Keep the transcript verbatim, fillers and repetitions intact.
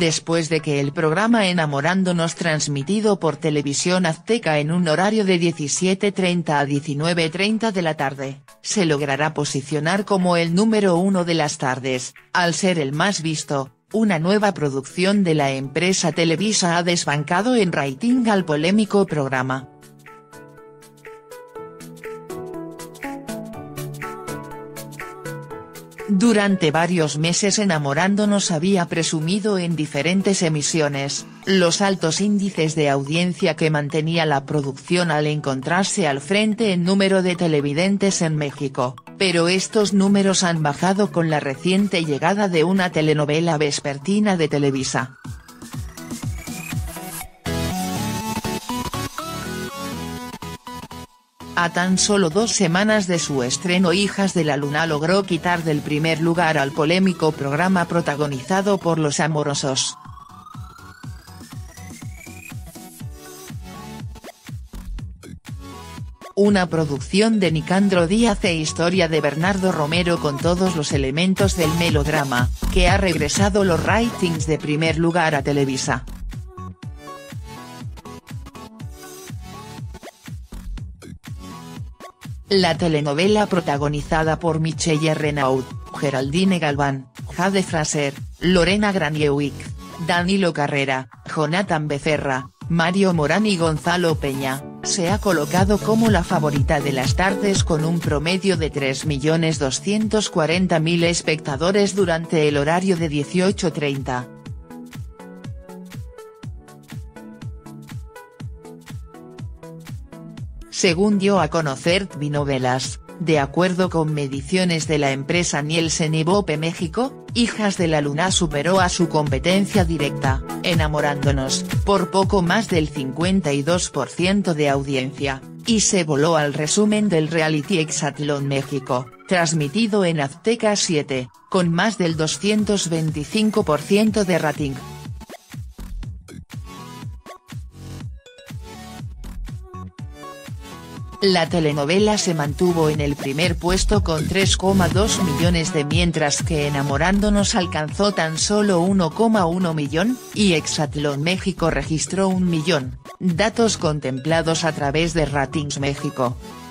después de que el programa Enamorándonos transmitido por Televisión Azteca en un horario de diecisiete treinta a diecinueve treinta de la tarde, se logrará posicionar como el número uno de las tardes, al ser el más visto. Una nueva producción de la empresa Televisa ha desbancado en rating al polémico programa. Durante varios meses Enamorándonos había presumido en diferentes emisiones, los altos índices de audiencia que mantenía la producción al encontrarse al frente en número de televidentes en México, pero estos números han bajado con la reciente llegada de una telenovela vespertina de Televisa. A tan solo dos semanas de su estreno, Hijas de la Luna logró quitar del primer lugar al polémico programa protagonizado por los Amorosos. Una producción de Nicandro Díaz e historia de Bernardo Romero con todos los elementos del melodrama, que ha regresado los ratings de primer lugar a Televisa. La telenovela protagonizada por Michelle Renaud, Geraldine Galván, Jade Fraser, Lorena Graniewicz, Danilo Carrera, Jonathan Becerra, Mario Morán y Gonzalo Peña, se ha colocado como la favorita de las tardes con un promedio de tres millones doscientos cuarenta mil espectadores durante el horario de dieciocho treinta. Según dio a conocer Tvnovelas, de acuerdo con mediciones de la empresa Nielsen y Bope México, Hijas de la Luna superó a su competencia directa, Enamorándonos, por poco más del cincuenta y dos por ciento de audiencia, y se voló al resumen del reality Exatlón México, transmitido en Azteca siete, con más del doscientos veinticinco por ciento de rating. La telenovela se mantuvo en el primer puesto con tres coma dos millones de, mientras que Enamorándonos alcanzó tan solo uno coma uno millón, y Exatlón México registró un millón, datos contemplados a través de Ratings México.